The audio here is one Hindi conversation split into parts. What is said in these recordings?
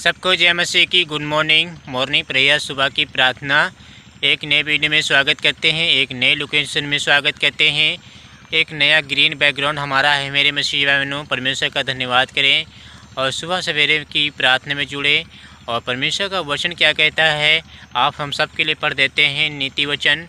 सबको जय मसीह की गुड मॉर्निंग प्रेयर सुबह की प्रार्थना। एक नए वीडियो में स्वागत करते हैं, एक नए लोकेशन में स्वागत करते हैं। एक नया ग्रीन बैकग्राउंड हमारा है मेरे मसीह बहनों। परमेश्वर का धन्यवाद करें और सुबह सवेरे की प्रार्थना में जुड़े। और परमेश्वर का वचन क्या कहता है आप हम सब के लिए पढ़ देते हैं। नीति वचन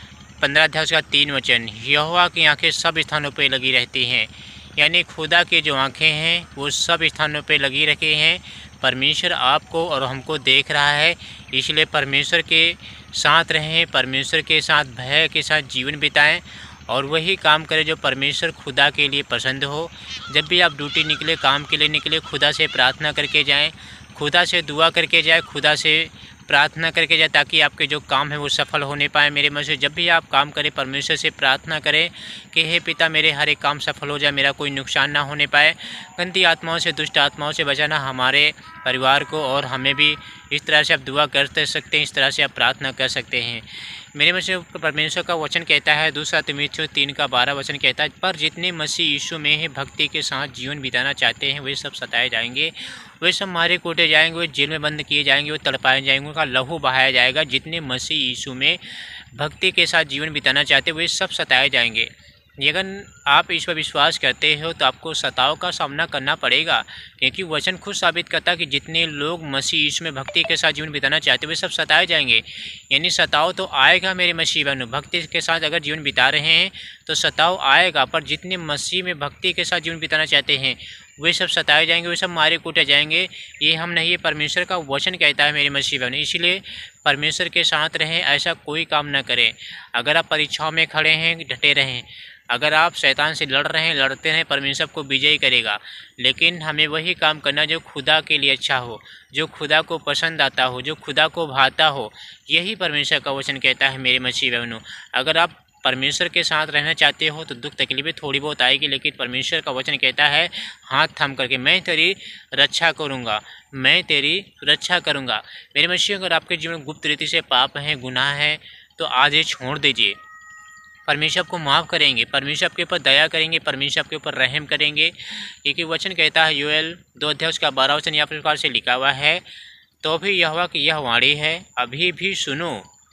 15 अध्याय का 3 वचन। यहोवा की आंखें सब स्थानों पर लगी रहती हैं, यानी खुदा की जो आंखें हैं वो सब स्थानों पर लगी रखी हैं। परमेश्वर आपको और हमको देख रहा है, इसलिए परमेश्वर के साथ रहें, परमेश्वर के साथ भय के साथ जीवन बिताएं और वही काम करें जो परमेश्वर खुदा के लिए पसंद हो। जब भी आप ड्यूटी निकले, काम के लिए निकले, खुदा से प्रार्थना करके जाएं, खुदा से दुआ करके जाएं, खुदा से प्रार्थना करके जाए, ताकि आपके जो काम है वो सफल होने पाए। मेरे मन से जब भी आप काम करें परमेश्वर से प्रार्थना करें कि हे पिता मेरे हर एक काम सफल हो जाए, मेरा कोई नुकसान ना होने पाए। गंदी आत्माओं से, दुष्ट आत्माओं से बचाना हमारे परिवार को और हमें भी। इस तरह से आप दुआ कर सकते हैं, इस तरह से आप प्रार्थना कर सकते हैं। मेरे मन से परमेश्वर का वचन कहता है 2 तीमुथियुस 3:12 वचन कहता है, पर जितने मसीह यीशु में है भक्ति के साथ जीवन बिताना चाहते हैं वे सब सताए जाएंगे, वे सब मारे कूटे जाएंगे, वे जेल में बंद किए जाएंगे, वे तड़पाए जाएंगे, उनका लहू बहाया जाएगा। जितने मसीह यीशु में भक्ति के साथ जीवन बिताना चाहते हैं वे सब सताए जाएंगे। अगर आप इस पर विश्वास करते हो तो आपको सताव का सामना करना पड़ेगा, क्योंकि वचन खुद साबित करता है कि जितने लोग मसीह यीशु में भक्ति के साथ जीवन बिताना चाहते हैं वे सब सताए जाएंगे। यानी सताव तो आएगा मेरे मसीह बहनों। भक्ति के साथ अगर जीवन बिता रहे हैं तो सताव आएगा, पर जितने मसीह में भक्ति के साथ जीवन बिताना चाहते हैं वे सब सताए जाएंगे, वे सब मारे कूटे जाएंगे। ये हम नहीं, ये परमेश्वर का वचन कहता है मेरे मसीह बहनों। इसलिए परमेश्वर के साथ रहें, ऐसा कोई काम ना करें। अगर आप परीक्षाओं में खड़े हैं डटे रहें, अगर आप शैतान से लड़ रहे हैं लड़ते हैं, परमेश्वर को विजयी करेगा। लेकिन हमें वही काम करना जो खुदा के लिए अच्छा हो, जो खुदा को पसंद आता हो, जो खुदा को भाता हो। यही परमेश्वर का वचन कहता है मेरे मसीह बहनों। अगर आप परमेश्वर के साथ रहना चाहते हो तो दुख तकलीफें थोड़ी बहुत आएगी, लेकिन परमेश्वर का वचन कहता है हाथ थाम करके मैं तेरी रक्षा करूँगा, मैं तेरी रक्षा करूँगा। मेरे मसीह अगर आपके जीवन में गुप्त रीति से पाप हैं, गुनाह है, तो आज ये छोड़ दीजिए। परमेश्वर आपको माफ़ करेंगे, परमेश्वर आपके ऊपर दया करेंगे, परमेश्वर आपके ऊपर रहम करेंगे। क्योंकि वचन कहता है योएल 2 अध्याय का 12 वचन यहाँ प्रकार से लिखा हुआ है, तो भी यहोवा की यह वाणी है, अभी भी सुनो,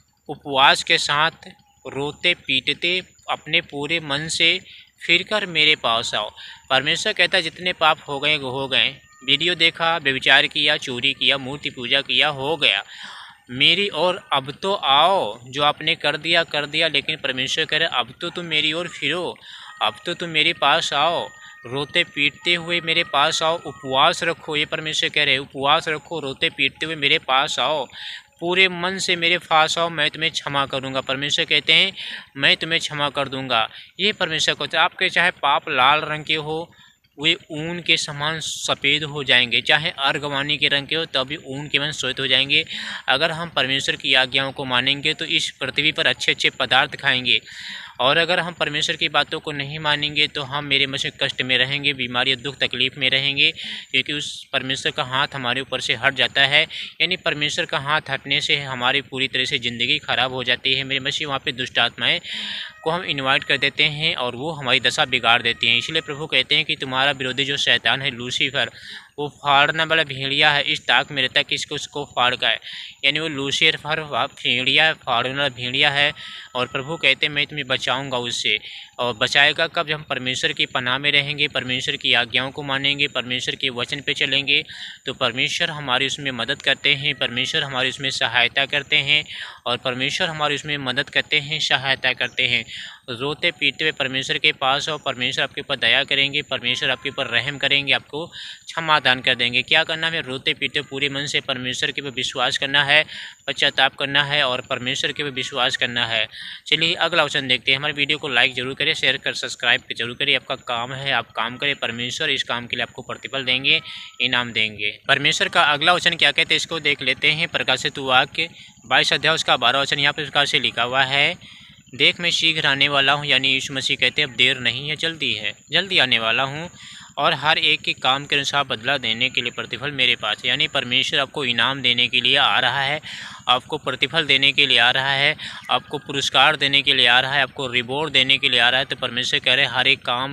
उपवास के साथ रोते पीटते अपने पूरे मन से फिर कर मेरे पास आओ। परमेश्वर कहता है जितने पाप हो गए वो हो गए। वीडियो देखा, व्यभिचार किया, चोरी किया, मूर्ति पूजा किया, हो गया मेरी ओर अब तो आओ। जो आपने कर दिया, लेकिन परमेश्वर कह रहे अब तो तुम मेरी ओर फिरो, अब तो तुम मेरे पास आओ, रोते पीटते हुए मेरे पास आओ, उपवास रखो। ये परमेश्वर कह रहे उपवास रखो, रोते पीटते हुए मेरे पास आओ, पूरे मन से मेरे पास आओ, मैं तुम्हें क्षमा करूंगा। परमेश्वर कहते हैं मैं तुम्हें क्षमा कर दूंगा। ये परमेश्वर कहते हैं आपके चाहे पाप लाल रंग के हो वे ऊन के समान सफ़ेद हो जाएंगे, चाहे अर्गवानी के रंग के हो तभी ऊन के समान श्वेत हो जाएंगे। अगर हम परमेश्वर की आज्ञाओं को मानेंगे तो इस पृथ्वी पर अच्छे अच्छे पदार्थ खाएंगे, और अगर हम परमेश्वर की बातों को नहीं मानेंगे तो हम मेरे मसीह कष्ट में रहेंगे, बीमारी दुख तकलीफ़ में रहेंगे। क्योंकि उस परमेश्वर का हाथ हमारे ऊपर से हट जाता है, यानी परमेश्वर का हाथ हटने से हमारी पूरी तरह से ज़िंदगी खराब हो जाती है। मेरे मसीह वहाँ पे दुष्ट आत्माएं को हम इनवाइट कर देते हैं और वो हमारी दशा बिगाड़ देती हैं। इसलिए प्रभु कहते हैं कि तुम्हारा विरोधी जो शैतान है लूसीफर, वो फाड़ना वाला भेड़िया है, इस ताक में रहता है किसको उसको फाड़ का है। यानी वो लूसीफर भेड़िया, फाड़ने वाला भेड़िया है। और प्रभु कहते हैं मैं तुम्हें बचाऊंगा उससे। और बचाएगा कब? जब हम परमेश्वर की पनाह में रहेंगे, परमेश्वर की आज्ञाओं को मानेंगे, परमेश्वर के वचन पे चलेंगे, तो परमेश्वर हमारी उसमें मदद करते हैं, परमेश्वर हमारी उसमें सहायता करते हैं, और परमेश्वर हमारी उसमें मदद करते हैं, सहायता करते हैं। रोते पीटते हुए परमेश्वर के पास हो, परमेश्वर आपके ऊपर दया करेंगे, परमेश्वर आपके ऊपर रहम करेंगे, आपको क्षमादान कर देंगे। क्या करना है? रोते पीटते पूरे मन से परमेश्वर के ऊपर विश्वास करना है, पश्चाताप करना है और परमेश्वर के ऊपर विश्वास करना है। चलिए अगला वचन देखते हैं। हमारे वीडियो को लाइक जरूर करें, शेयर कर सब्सक्राइब जरूर करिए। आपका काम है, आप काम करें, परमेश्वर इस काम के लिए आपको प्रतिफल देंगे, इनाम देंगे। परमेश्वर का अगला वचन क्या कहते हैं इसको देख लेते हैं। प्रकाशित वाक्य 22 अध्याय उसका 12 वचन यहाँ पर प्रकार से लिखा हुआ है, देख मैं शीघ्र आने वाला हूँ। यानी यीशु मसीह कहते हैं अब देर नहीं है, जल्दी है, जल्दी आने वाला हूँ, और हर एक के काम के अनुसार बदला देने के लिए प्रतिफल मेरे पास है। यानी परमेश्वर आपको इनाम देने के लिए आ रहा है, आपको प्रतिफल देने के लिए आ रहा है, आपको पुरस्कार देने के लिए आ रहा है, आपको रिवॉर्ड देने के लिए आ रहा है। तो परमेश्वर कह रहे हैं हर एक काम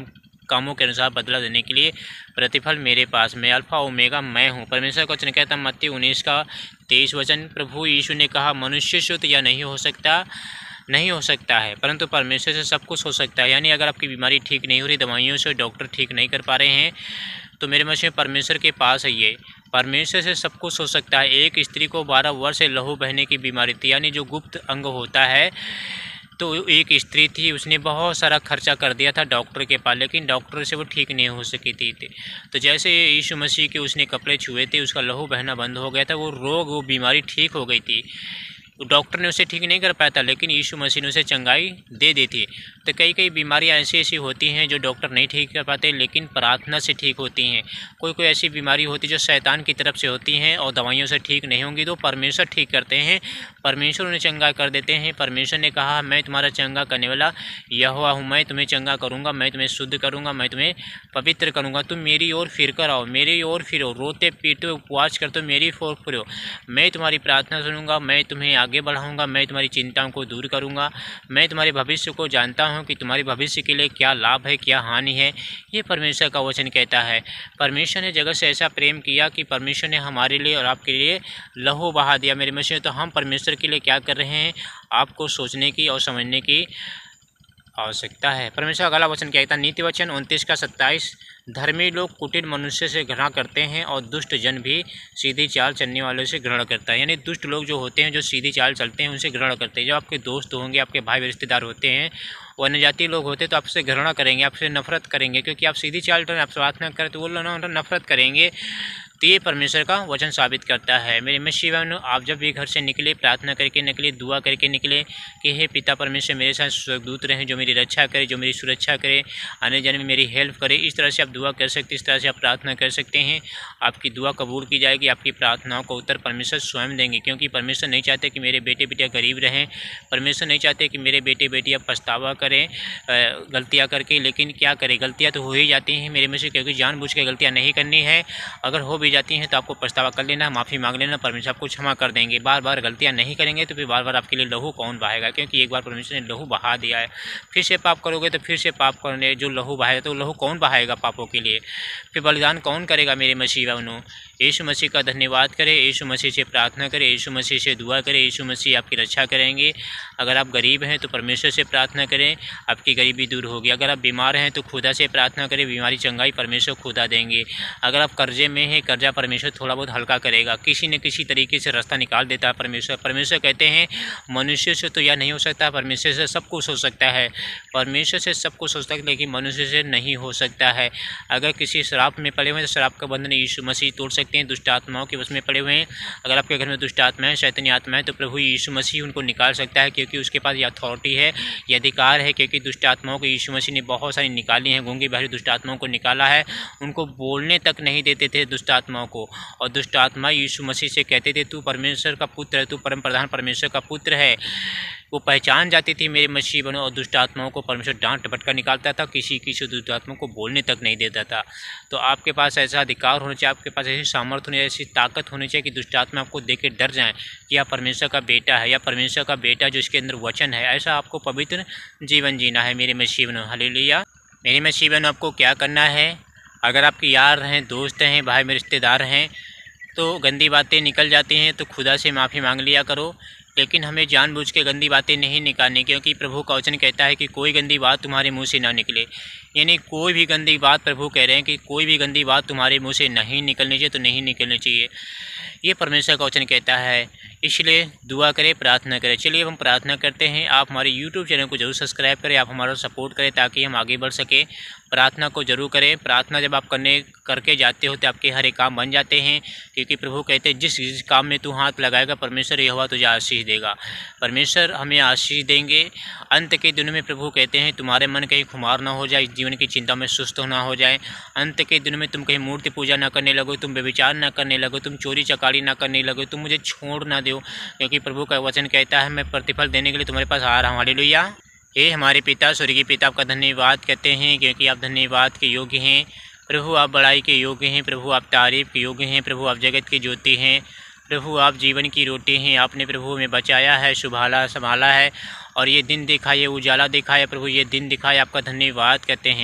कामों के अनुसार बदला देने के लिए प्रतिफल मेरे पास, मैं अल्फा ओमेगा मैं हूँ। परमेश्वर का वचन कहता है मत्ती 19:23 प्रभु यीशु ने कहा मनुष्य से तो यह नहीं हो सकता है, परंतु परमेश्वर से सब कुछ हो सकता है। यानी अगर आपकी बीमारी ठीक नहीं हो रही, दवाइयों से डॉक्टर ठीक नहीं कर पा रहे हैं, तो मेरे मसीह परमेश्वर के पास आइए, परमेश्वर से सब कुछ हो सकता है। एक स्त्री को 12 वर्ष से लहू बहने की बीमारी थी, यानी जो गुप्त अंग होता है। तो एक स्त्री थी, उसने बहुत सारा खर्चा कर दिया था डॉक्टर के पास, लेकिन डॉक्टर से वो ठीक नहीं हो सकी थी। तो जैसे यीशु मसीह के उसने कपड़े छुए थे, उसका लहू बहना बंद हो गया था, वो बीमारी ठीक हो गई थी। डॉक्टर ने उसे ठीक नहीं कर पाया था, लेकिन यीशु मसीह ने उसे चंगाई दे दी थी। तो कई बीमारियां ऐसी होती हैं जो डॉक्टर नहीं ठीक कर पाते, लेकिन प्रार्थना से ठीक होती हैं। कोई ऐसी बीमारी होती है जो शैतान की तरफ से होती हैं और दवाइयों से ठीक नहीं होंगी, तो परमेश्वर ठीक करते हैं, परमेश्वर उन्हें चंगा कर देते हैं। परमेश्वर ने कहा मैं तुम्हारा चंगा करने वाला यहोवा हूँ, मैं तुम्हें चंगा करूँगा, मैं तुम्हें शुद्ध करूँगा, मैं तुम्हें पवित्र करूँगा। तुम मेरी ओर फिर कर आओ, मेरी ओर फिरो, रोते पीटो उपवास करते मेरी ओर फिरो, मैं तुम्हारी प्रार्थना सुनूंगा, मैं तुम्हें आगे बढ़ाऊंगा, मैं तुम्हारी चिंताओं को दूर करूंगा। मैं तुम्हारे भविष्य को जानता हूं कि तुम्हारे भविष्य के लिए क्या लाभ है, क्या हानि है। ये परमेश्वर का वचन कहता है। परमेश्वर ने जगत से ऐसा प्रेम किया कि परमेश्वर ने हमारे लिए और आपके लिए लहू बहा दिया। मेरे मसीह, तो हम परमेश्वर के लिए क्या कर रहे हैं, आपको सोचने की और समझने की आवश्यकता है। परमेश्वर अगला वचन कहता है नीति वचन 29:27 धर्मी लोग कुटिल मनुष्य से घृणा करते हैं और दुष्ट जन भी सीधी चाल चलने वालों से घृणा करता है। यानी दुष्ट लोग जो होते हैं, जो सीधी चाल चलते हैं, उनसे घृणा करते हैं। जो आपके दोस्त होंगे, आपके भाई रिश्तेदार होते हैं, वो अन्य जाति लोग होते हैं, तो आपसे घृणा करेंगे, आपसे नफरत करेंगे, क्योंकि आप सीधी चाल चलें, आपसे बात न करें तो वो लोग नफरत करेंगे। तो ये परमेश्वर का वचन साबित करता है। मेरे मसीह भाइयों, आप जब भी घर से निकले, प्रार्थना करके निकले, दुआ करके निकले कि हे पिता परमेश्वर मेरे साथ स्वर्गदूत रहें, जो मेरी रक्षा करे, जो मेरी सुरक्षा करे, आने जाने में मेरी हेल्प करे। इस तरह से आप दुआ कर सकते हैं, इस तरह से आप प्रार्थना कर सकते हैं। आपकी दुआ कबूल की जाएगी, आपकी प्रार्थनाओं को उत्तर परमेश्वर स्वयं देंगे, क्योंकि परमेश्वर नहीं चाहते कि मेरे बेटे बेटियाँ गरीब रहें। परमेश्वर नहीं चाहते कि मेरे बेटे बेटियाँ पछतावा करें गलतियाँ करके, लेकिन क्या करें, गलतियाँ तो हो ही जाती हैं मेरे मसीह, क्योंकि जानबूझ के गलतियाँ नहीं करनी है। अगर हो जाती हैं तो आपको पछतावा कर लेना, माफ़ी मांग लेना, परमेश्वर आपको क्षमा कर देंगे। बार बार गलतियां नहीं करेंगे तो फिर बार बार आपके लिए लहू कौन बहाएगा, क्योंकि एक बार परमेश्वर ने लहू बहा दिया है। फिर से पाप करोगे तो फिर से पाप करने जो लहू बहाएगा, तो लहू कौन बहाएगा पापों के लिए, फिर बलिदान कौन करेगा। मेरे मसीह भाइयों, यीशु मसीह का धन्यवाद करें, यीशु मसीह से प्रार्थना करें, यीशु मसीह से दुआ करें, यीशु मसीह आपकी रक्षा करेंगे। अगर आप गरीब हैं तो परमेश्वर से प्रार्थना करें, आपकी गरीबी दूर होगी। अगर आप बीमार हैं तो खुदा से प्रार्थना करें, बीमारी चंगाई परमेश्वर खुदा देंगे। अगर आप कर्जे में हैं, कर्जा परमेश्वर थोड़ा बहुत हल्का करेगा, किसी न किसी तरीके से रास्ता निकाल देता है परमेश्वर। परमेश्वर कहते हैं मनुष्य से तो यह नहीं हो सकता, परमेश्वर से सब कुछ हो सकता है। परमेश्वर से सब कुछ हो सकता है, लेकिन मनुष्य से नहीं हो सकता है। अगर किसी शराब में पड़े हुए हैं तो शराब का बंधन यीशु मसीह तोड़ सकते हैं। दुष्ट आत्माओं के वश में पड़े हुए हैं, अगर आपके घर में दुष्ट आत्मा है, शैतानी आत्मा है, तो प्रभु यीशु मसीह उनको निकाल सकता है, क्योंकि उसके पास ये अथॉरिटी है, ये अधिकार है। क्योंकि दुष्ट आत्माओं को यीशु मसीह ने बहुत सारी निकाली हैं, गूंगी बहरी दुष्ट आत्माओं को निकाला है, उनको बोलने तक नहीं देते थे दुष्ट आत्माओं को। और दुष्ट आत्मा यीशु मसीह से कहते थे तू परमेश्वर का पुत्र है, तू परम प्रधान परमेश्वर का पुत्र है। वो पहचान जाती थी मेरे मसीह बनो, और दुष्ट आत्माओं को परमेश्वर डांट डपट कर निकालता था, किसी दुष्ट आत्माओं को बोलने तक नहीं देता था। तो आपके पास ऐसा अधिकार होना चाहिए, आपके पास ऐसी सामर्थ्य होनी चाहिए, ऐसी ताकत होनी चाहिए कि दुष्ट आत्मा आपको देख के डर जाएं कि यह परमेश्वर का बेटा है, या परमेश्वर का बेटा जो इसके अंदर वचन है। ऐसा आपको पवित्र जीवन जीना है मेरे मसीह बनो। हालेलुया। मेरे मसीह बनो, आपको क्या करना है, अगर आपके यार हैं, दोस्त हैं, भाई में रिश्तेदार हैं, तो गंदी बातें निकल जाती हैं तो खुदा से माफ़ी मांग लिया करो। लेकिन हमें जानबूझ के गंदी बातें नहीं निकालनी, क्योंकि प्रभु का वचन कहता है कि कोई गंदी बात तुम्हारे मुंह से ना निकले। यानी कोई भी गंदी बात, प्रभु कह रहे हैं कि कोई भी गंदी बात तुम्हारे मुंह से नहीं निकलनी चाहिए, तो नहीं निकलनी चाहिए। ये परमेश्वर का वचन कहता है, इसलिए दुआ करें, प्रार्थना करें। चलिए हम प्रार्थना करते हैं। आप हमारे YouTube चैनल को जरूर सब्सक्राइब करें, आप हमारा सपोर्ट करें ताकि हम आगे बढ़ सकें। प्रार्थना को जरूर करें। प्रार्थना जब आप करके जाते हो तो आपके हर एक काम बन जाते हैं, क्योंकि प्रभु कहते हैं जिस काम में तू हाथ लगाएगा परमेश्वर यहोवा तुझे आशीष देगा। परमेश्वर हमें आशीष देंगे। अंत के दिनों में प्रभु कहते हैं तुम्हारे मन कहीं खुमार ना हो जाए, जीवन की चिंता में सुस्त ना हो जाए। अंत के दिनों में तुम कहीं मूर्ति पूजा ना करने लगो, तुम व्यभिचार ना करने लगो, तुम चोरी चकारी ना करने लगो, तुम मुझे छोड़ ना दो, क्योंकि प्रभु का वचन कहता है मैं प्रतिफल देने के लिए तुम्हारे पास आ रहा हूँ। हालेलुया। हे हमारे पिता स्वर्गीय पिता, आपका धन्यवाद करते हैं, क्योंकि आप धन्यवाद के योग्य हैं। प्रभु आप बड़ाई के योग्य हैं, प्रभु आप तारीफ़ के योग्य हैं, प्रभु आप जगत की ज्योति हैं, प्रभु आप जीवन की रोटी हैं। आपने प्रभु हमें बचाया है, शुभाला संभाला है, और ये दिन दिखाए, उजाला दिखाए, प्रभु ये दिन दिखाए, आपका धन्यवाद करते हैं।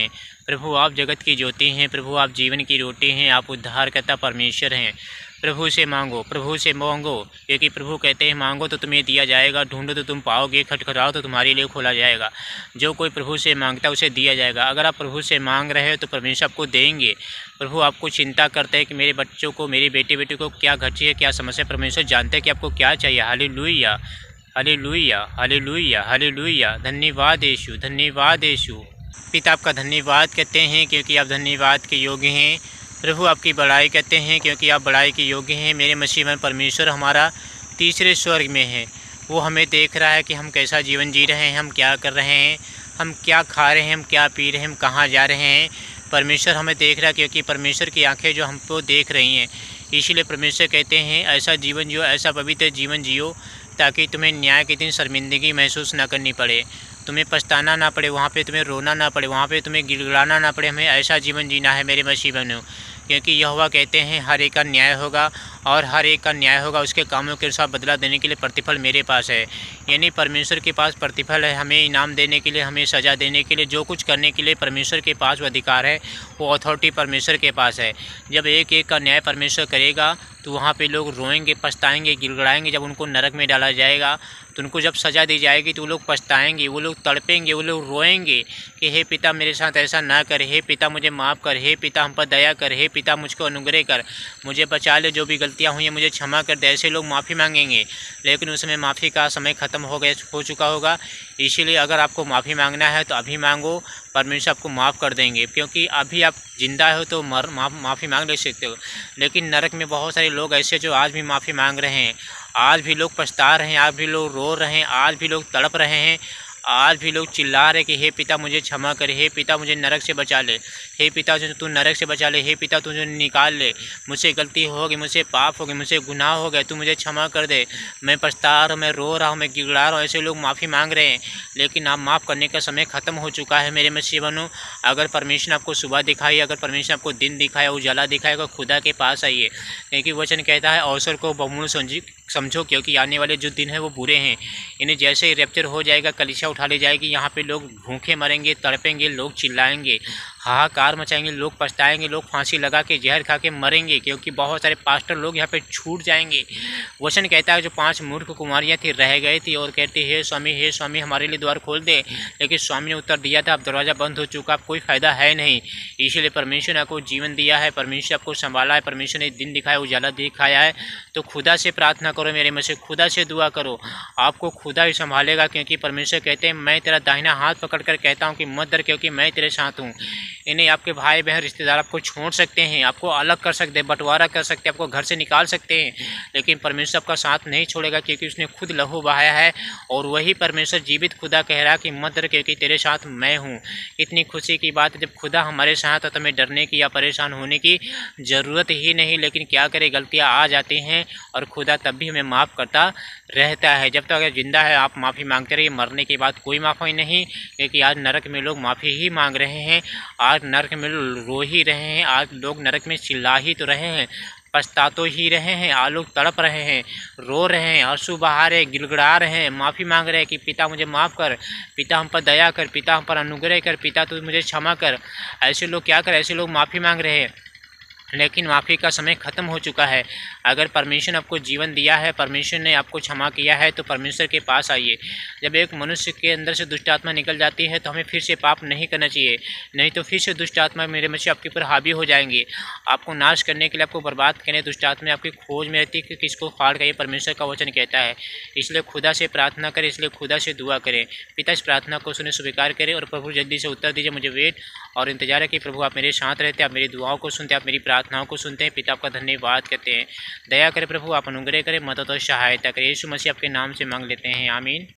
प्रभु आप जगत की ज्योति हैं, प्रभु आप जीवन की रोटी हैं, आप उद्धारकर्ता परमेश्वर हैं। प्रभु से मांगो, प्रभु से मांगो, क्योंकि प्रभु कहते हैं मांगो तो तुम्हें दिया जाएगा, ढूंढो तो तुम पाओगे, खटखटाओ तो तुम्हारे लिए खोला जाएगा। जो कोई प्रभु से मांगता है उसे दिया जाएगा। अगर आप प्रभु से मांग रहे हो तो परमेश्वर आपको देंगे। प्रभु आपको चिंता करते हैं कि मेरे बच्चों को, मेरी बेटी को क्या घटी है, क्या समस्या। परमेश्वर जानते हैं कि आपको क्या चाहिए। Hallelujah, hallelujah, hallelujah, hallelujah. धन्यवाद यीशु, धन्यवाद यीशु। पिता आपका धन्यवाद कहते हैं क्योंकि आप धन्यवाद के योग्य हैं। प्रभु आपकी बड़ाई करते हैं क्योंकि आप बड़ाई के योग्य हैं। मेरे मसीह में परमेश्वर हमारा तीसरे स्वर्ग में है। वो हमें देख रहा है कि हम कैसा जीवन जी रहे हैं, हम क्या कर रहे हैं, हम क्या खा रहे हैं, हम क्या पी रहे हैं, हम कहाँ जा रहे हैं। परमेश्वर हमें देख रहा है क्योंकि परमेश्वर की आंखें जो हमको देख रही हैं। इसीलिए परमेश्वर कहते हैं ऐसा जीवन जियो, ऐसा पवित्र जीवन जियो ताकि तुम्हें न्याय के दिन शर्मिंदगी महसूस ना करनी पड़े, तुम्हें पछताना ना पड़े, वहाँ पे तुम्हें रोना ना पड़े, वहाँ पे तुम्हें गिड़गिड़ाना ना पड़े। हमें ऐसा जीवन जीना है मेरे मसीह बहनों, क्योंकि यहोवा कहते हैं हर एक का न्याय होगा और हर एक का न्याय होगा उसके कामों के अनुसार बदला देने के लिए प्रतिफल मेरे पास है। यानी परमेश्वर के पास प्रतिफल है, हमें इनाम देने के लिए, हमें सज़ा देने के लिए, जो कुछ करने के लिए परमेश्वर के पास वो अधिकार है, वो अथॉरिटी परमेश्वर के पास है। जब एक एक का न्याय परमेश्वर करेगा तो वहाँ पे लोग रोएंगे, पछताएंगे, गिड़गिड़ाएंगे। जब उनको नरक में डाला जाएगा तो उनको जब सज़ा दी जाएगी तो वो लोग पछताएंगे, वो लोग तड़पेंगे, वो लोग रोएंगे कि हे पिता मेरे साथ ऐसा ना कर, हे पिता मुझे माफ़ कर, हे पिता हम पर दया कर, हे पिता मुझको अनुग्रह कर, मुझे बचा ले, जो भी गलतियाँ हुई हैं मुझे क्षमा कर दे। ऐसे लोग माफ़ी मांगेंगे, लेकिन उसमें माफ़ी का समय ख़त्म हो चुका होगा। इसीलिए अगर आपको माफ़ी मांगना है तो अभी मांगो, परमेश्वर आपको माफ़ कर देंगे। क्योंकि अभी आप जिंदा हो तो माफ़ी मांग ले सकते हो, लेकिन नरक में बहुत सारे लोग ऐसे जो आज भी माफ़ी मांग रहे हैं, आज भी लोग पछता रहे हैं, आज भी लोग रो रहे हैं, आज भी लोग तड़प रहे हैं, आज भी लोग चिल्ला रहे कि हे पिता मुझे क्षमा कर, हे पिता मुझे नरक से बचा ले, हे पिता तू नरक से बचा ले, हे पिता तू मुझे निकाल ले, मुझसे गलती हो गई, मुझसे पाप हो गए, मुझसे गुनाह हो गए, तू मुझे क्षमा कर दे, मैं पछता रहा हूँ, मैं रो रहा हूँ, मैं गिड़गिड़ा रहा हूँ। ऐसे लोग माफ़ी मांग रहे हैं, लेकिन आप माफ़ करने का समय ख़त्म हो चुका है मेरे मसीह बनो। अगर परमेश्वर ने आपको सुबह दिखाई, अगर परमेश्वर ने आपको दिन दिखाया, उजाला दिखाएगा, खुदा के पास आइए, क्योंकि वचन कहता है अवसर को बहुमूल्य समझो, क्योंकि आने वाले जो दिन है वो बुरे हैं। इन्हें जैसे ही रैप्चर हो जाएगा, कलीसिया उठा ली जाएगी, यहाँ पे लोग भूखे मरेंगे, तड़पेंगे, लोग चिल्लाएंगे, हाहाकार मचाएंगे, लोग पछताएंगे, लोग फांसी लगा के जहर खा के मरेंगे, क्योंकि बहुत सारे पास्टर लोग यहाँ पे छूट जाएंगे। वचन कहता है जो 5 मूर्ख कुमारियाँ थी रह गई थी और कहती हे स्वामी हमारे लिए द्वार खोल दे, लेकिन स्वामी ने उत्तर दिया था अब दरवाज़ा बंद हो चुका, अब कोई फ़ायदा है नहीं। इसीलिए परमेश्वर ने आपको जीवन दिया है, परमेश्वर आपको संभाला है, परमेश्वर ने दिन दिखाया, उजाला दिखाया है। तो खुदा से प्रार्थना करो मेरे में से, खुदा से दुआ करो, आपको खुदा ही संभालेगा। क्योंकि परमेश्वर कहते हैं मैं तेरा दाहिना हाथ पकड़कर कहता हूँ कि मत डर, क्योंकि मैं तेरे साथ हूँ। इन्हें आपके भाई बहन रिश्तेदार आपको छोड़ सकते हैं, आपको अलग कर सकते हैं, बंटवारा कर सकते हैं, आपको घर से निकाल सकते हैं, लेकिन परमेश्वर आपका साथ नहीं छोड़ेगा, क्योंकि उसने खुद लहू बहाया है। और वही परमेश्वर जीवित खुदा कह रहा है कि मत डर, क्योंकि तेरे साथ मैं हूँ। इतनी खुशी की बात है जब खुदा हमारे साथ है तो हमें डरने की या परेशान होने की ज़रूरत ही नहीं। लेकिन क्या करें, गलतियाँ आ जाती हैं और खुदा तब भी हमें माफ़ करता रहता है। जब तक अगर जिंदा है आप माफ़ी मांगते रहिए, मरने के बाद कोई माफ़ी नहीं, क्योंकि आज नरक में लोग माफ़ी ही मांग रहे हैं, आज नरक में रो ही रहे हैं, आज लोग नरक में चिल्ला ही तो रहे हैं, पछता तो ही रहे हैं, आज लोग तड़प रहे हैं, रो रहे हैं, आंसू बहा रहे, गिड़गिड़ा रहे हैं, माफ़ी मांग रहे हैं कि पिता मुझे माफ़ कर, पिता हम पर दया कर, पिता हम पर अनुग्रह कर, पिता तू मुझे क्षमा कर। ऐसे लोग क्या कर, ऐसे लोग माफ़ी मांग रहे हैं, लेकिन माफ़ी का समय ख़त्म हो चुका है। अगर परमेश्वर ने आपको जीवन दिया है, परमेश्वर ने आपको क्षमा किया है, तो परमेश्वर के पास आइए। जब एक मनुष्य के अंदर से दुष्ट आत्मा निकल जाती है तो हमें फिर से पाप नहीं करना चाहिए, नहीं तो फिर से दुष्ट आत्मा मेरे मसीह आपके ऊपर हावी हो जाएंगे, आपको नाश करने के लिए, आपको बर्बाद करने। दुष्ट आत्मा आपकी खोज में रहती है कि किसको फाड़ कर, ये परमेश्वर का वचन कहता है। इसलिए खुदा से प्रार्थना करें, इसलिए खुदा से दुआ करें। पिता इस प्रार्थना को सुने, स्वीकार करें और प्रभु जल्दी से उत्तर दीजिए। मुझे वेट और इंतजार है कि प्रभु आप मेरे साथ रहते हैं, आप मेरी दुआओं को सुनते हैं, आप मेरी प्रार्थनाओं को सुनते हैं। पिता आपका धन्यवाद करते हैं। दया करें प्रभु, आप अनुग्रह करें, मदद और सहायता करें। यीशु मसीह आपके नाम से मांग लेते हैं, आमीन।